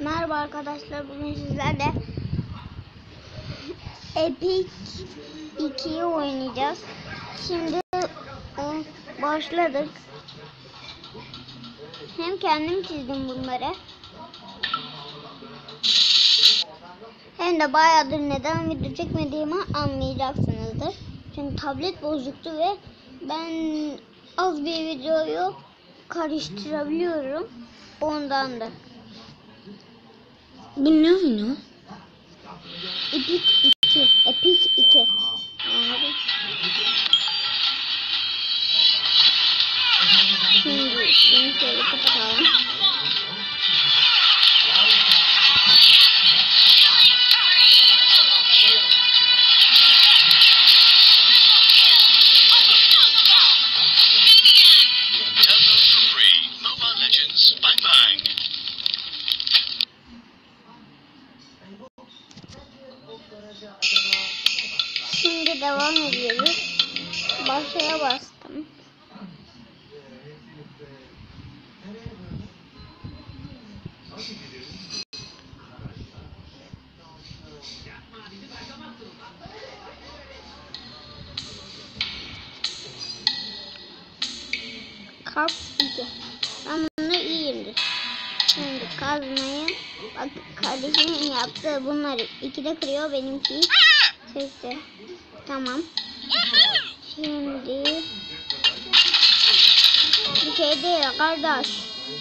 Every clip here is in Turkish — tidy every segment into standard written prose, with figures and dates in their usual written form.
Merhaba arkadaşlar, bugün sizlerle Epic 2'yi oynayacağız. Şimdi başladık. Hem kendim çizdim bunları, hem de bayağıdır neden video çekmediğimi anlayacaksınızdır. Çünkü tablet bozuktu ve ben az bir videoyu karıştırabiliyorum, ondandır. Bu ne oyunu? Epic 2. Epic 2. Anladın? Şimdi şöyle kapatalım. Şimdi devam ediyoruz. Başlaya bastım. Kap 2. Ben bunu iyiyimdir. Şimdi kazmayı, bak kardeşimin yaptığı bunları 2'de kırıyor, benimki 8'de. Tamam. Şimdi bir şey değil kardeş.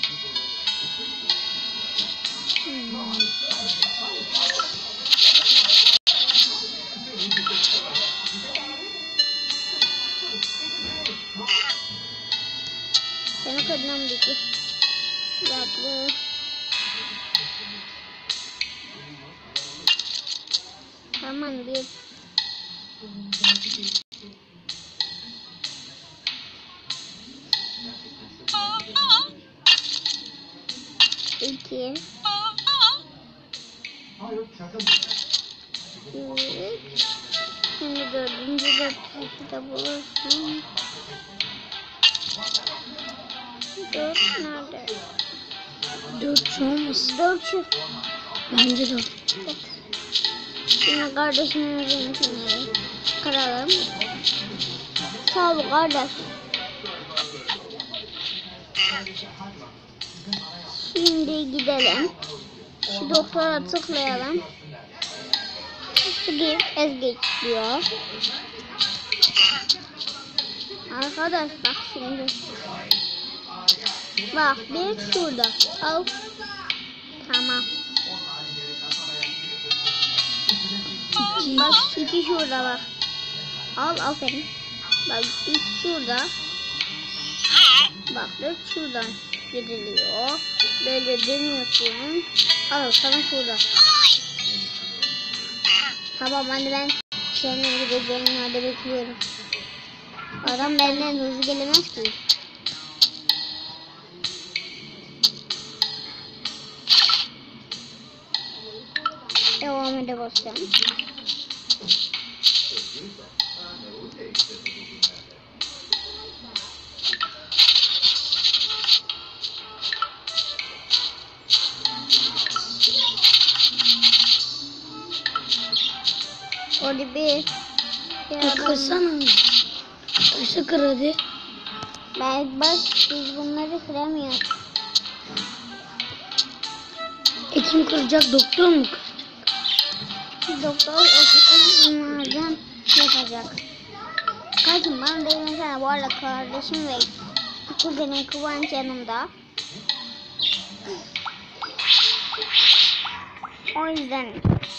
Seni kadınım bitti. Yaptı. Tamam, bir. İki. Üç. Şimdi dördüncü de bulursun. Dört nerede? 4 şu olmasın. 4 şu. Bence 4. Şimdi kardeşimin benimkini kıralım. Sağ ol kardeş. Şimdi gidelim. Şu doktora tıklayalım. Skip as geç diyor. Arkadaş bak şimdi. Bak bir şurada. Al. Tamam. Bak 2 şurada bak. Al, aferin. Bak 3 şurada. Bak 4 şuradan gidiliyor. Böyle dönüyorsun. Al sana şurada. Tamam, hadi ben senin gideceğini nerede bekliyorum. Adam benden hızlı gelemez ki. Devam ede basacağım. Orada bir Kırsana. Taşı kır hadi. ben bak biz bunları kıramıyoruz. Kim kıracak? Doktor mu kıracak? Doktor bunlardan yapacak. Kaçın bana dedim sana, bu arada kardeşim ve kuzenim Kıvanç yanımda. O yüzden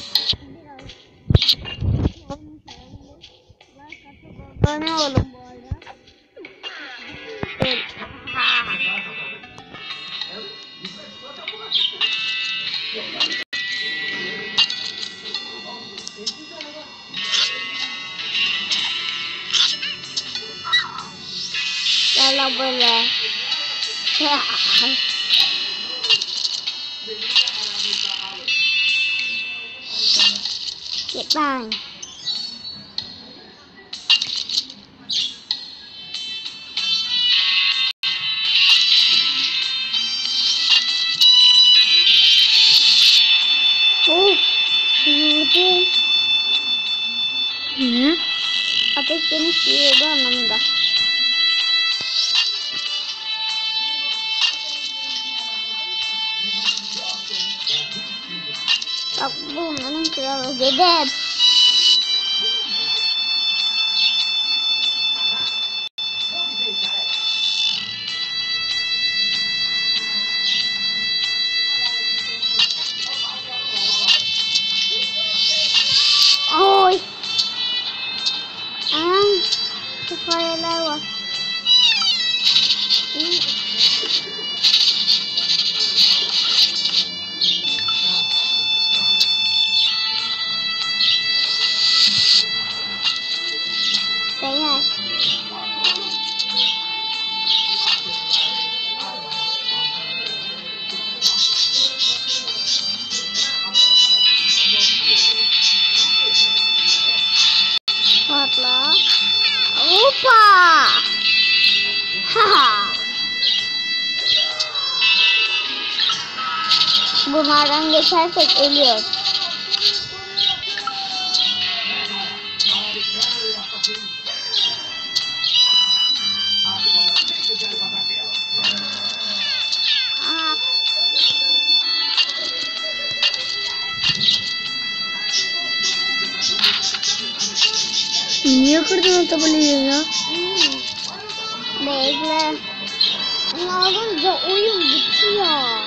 ne oğlum bu arada? Evet. Gel böyle. Git lan. Dedim. Ne? Ateş geniş yürüyordu anlamında. Bak bu onların kralı dedim. Oy. Anam. Şu fareler var. Beyler. Patla. Hoppa. Ha. Bunlardan geçersek ölüyoruz. Aa. Niye kırdın o tabelayı ya? Bekle. Onu alınca oyun bitiyor.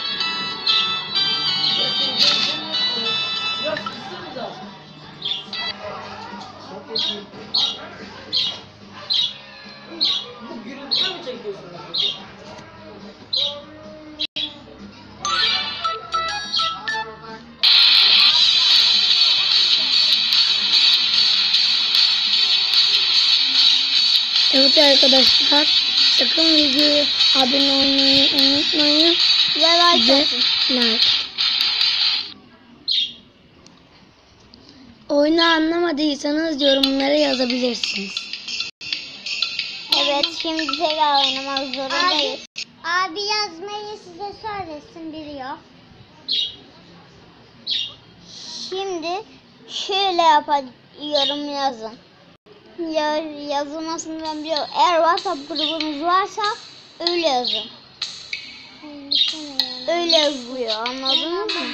Evet arkadaşlar, sakın videoya abone olmayı unutmayın Ve like ve atın. like. Oyunu anlamadıysanız yorumlara yazabilirsiniz. Evet, şimdi tekrar oynamak zorundayız. Abi yazmayı size söylesin biliyor. Şimdi şöyle yorum yazın. Yazılmasını ben biliyorum. Eğer WhatsApp grubunuz varsa öyle yazın. Öyle yazılıyor, anladınız mı?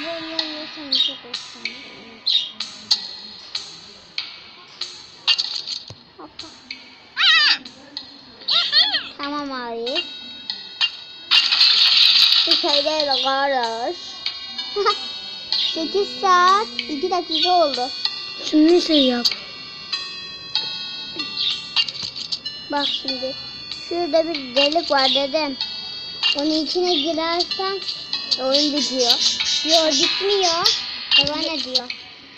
Tamam abi. Bu şeyde garaj. 8 saat 2 dakika oldu. Şimdi şey yap. Bak şimdi. Şurada bir delik var dedim. Onun içine girersen oyun bitiyor. Yok gitmiyor. Devam ediyor.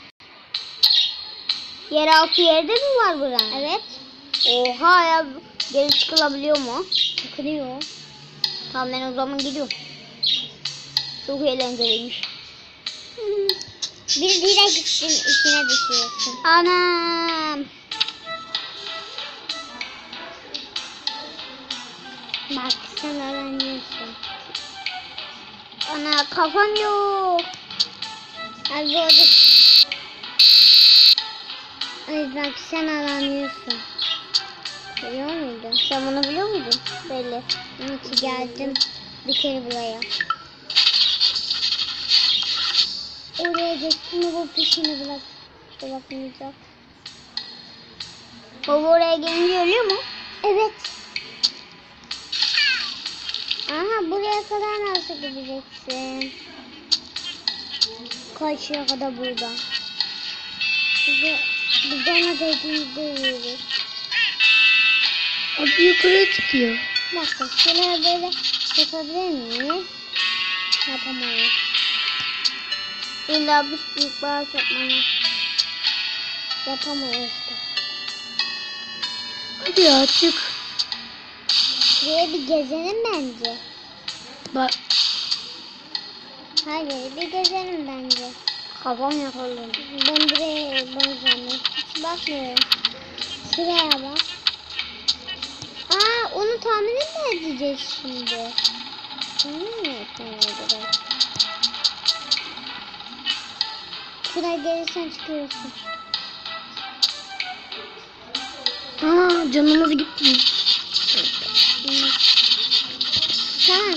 Yeraltı yerde mi var buranın? Evet. Oha ya. Geri çıkılabiliyor mu? Çıkılıyor. Tamam ben o zaman gidiyorum. Çok eğlenceliymiş. Bir direkt içine düşüyorsun. Anam. Bak sen öğreniyorsun. Ana kafam yok. Hadi orada. Ay bak sen öğreniyorsun. Biliyor muydun? Sen bunu biliyor muydun? Belli. Onun için geldim bir kere buraya. Oraya geçtim bu peşini bırakmayacak. Baba oraya gelince ölüyor mu? Evet. Aha buraya kadar nasıl gideceksin? Kaçıya kadar buradan. Biz de ona dediğimizde yürüyoruz. Abi yukarı çıkıyor. Bir dakika şöyle böyle yapabilir miyiz? Yapamayız. İlla bir büyük bağış yapmamız. Yapamayız da. Hadi ya çık. Şuraya bir gezelim bence. Bak. Hayır bir gezelim bence. Kafam yapalım. Ben buraya bakacağım. Hiç bakmıyorum. Şuraya bak. Aa onu tahmin mi edeceğiz şimdi? Tahmin mi etmeye Şuraya gelirsen çıkıyorsun. Aa, canımız gitti. Tamam.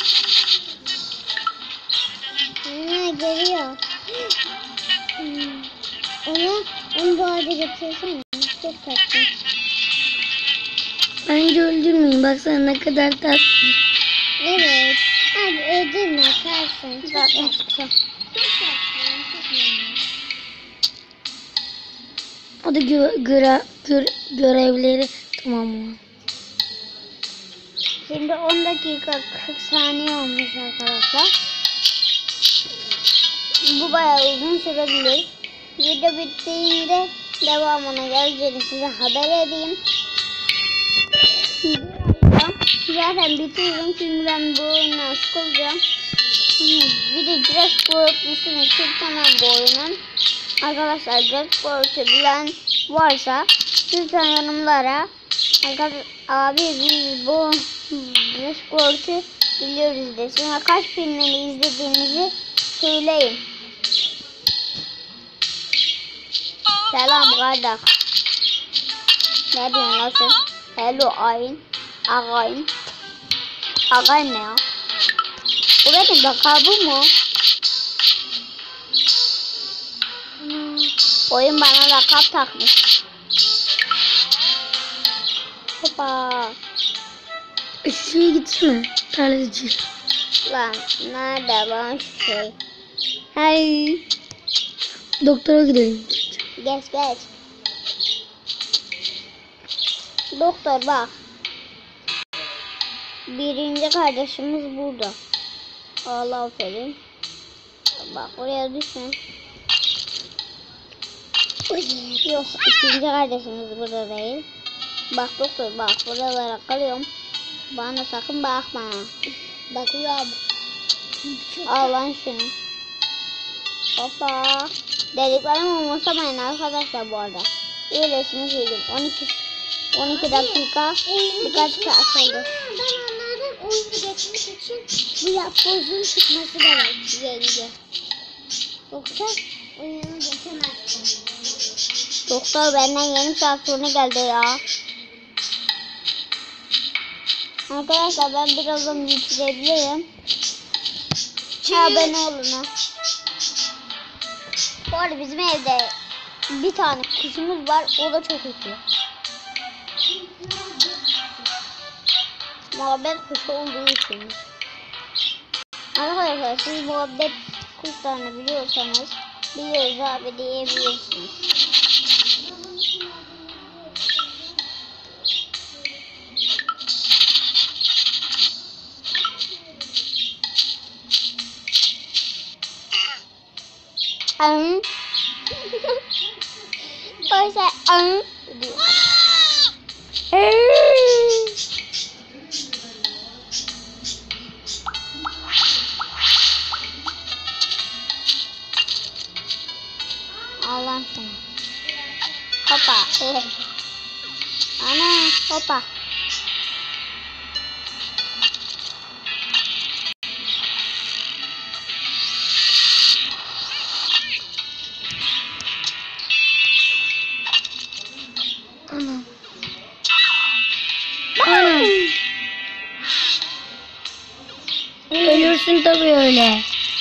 Geliyor. Onu bu arada getirsene. Çok tatlı. Bence öldürmeyin. Baksana ne kadar tatlı. Evet. Abi öldürme kalsın. Çok tatlı. O da görevleri tamamladı. Şimdi 10 dakika 40 saniye olmuş arkadaşlar. Bu bayağı uzun sürebilir. Video bittiğinde devamına geleceğini size haber edeyim. Zaten bitiririm çünkü ben bu oyundan sıkılacağım. Bir de Jurassic World ismini Türkçe'den bu oyunun. Arkadaşlar Jurassic World'u bilen varsa lütfen yorumlara abi biz bu Jurassic World'u biliyoruz desin ve kaç filmini izlediğinizi söyleyin. Selam kardeş. Ne diyorsun lan sen? Hello ayın. Ağayın. Ağayın ne ya? Bu benim lakabım mı? Oyun bana lakap takmış. Hoppa. Şuraya gitsene. Tarlacı. Lan nerede lan şey? Hey. Doktora gidelim. Geç geç. Doktor bak. Birinci kardeşimiz burada. Allah aferin. Bak oraya düşün. Yok ikinci kardeşimiz burada değil. Bak doktor bak buralara kalıyorum. Bana sakın bakma. Bakıyorum. Al lan şunu. Hoppa. Dediklerimi umursamayın arkadaşlar bu arada. Öylesini söyleyeyim. 12 dakika birkaç saat oldu. Ben onlardan oyunu geçmek için bu yapbozun çıkması gerek yenge. Yoksa oyunu geçemezsin. Doktor benden yeni saat sonra geldi ya. Arkadaşlar ben birazdan bitirebilirim. Abone olun ha. Bu arada bizim evde bir tane kuşumuz var. O da çok ötüyor. Muhabbet kuşu olduğu için. Arkadaşlar siz muhabbet kuşlarını biliyorsanız biliyoruz abi diyebilirsiniz. Oysa diyor. Allah sana. Hoppa. Ana hoppa. Ana. Ana. Ölürsün tabii öyle.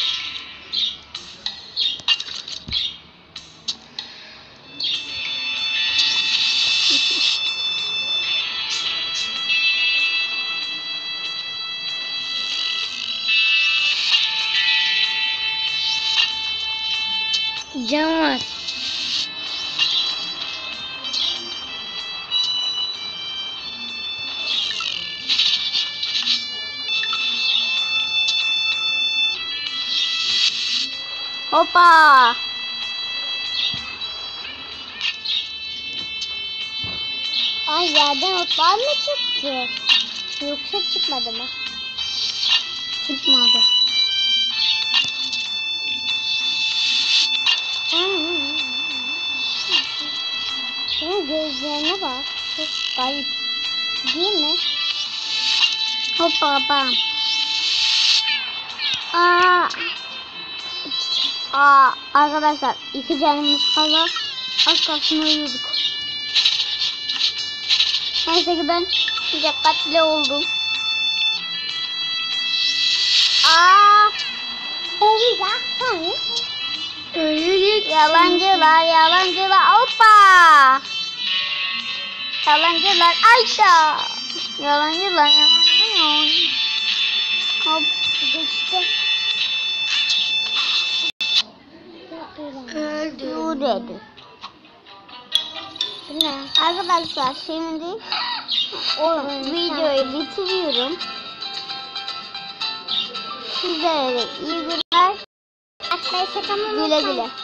Can var. Hoppa. Ay yerden otlar mı çıktı? Yoksa çıkmadı mı? Çıkmadı. Şunun gözlerine bak. Çok garip. Değil mi? Hoppa bam. Aa. Arkadaşlar 2 canımız kaldı. Az kalsın uyuyorduk. Neyse ki ben dikkatli oldum. Ölecek. Yalancılar, hoppa. Yalancılar, ayşa. Yalancılar. Hop, geçti. Öldü. Arkadaşlar şimdi videoyu bitiriyorum. Sizlere de iyi günler. Güle güle.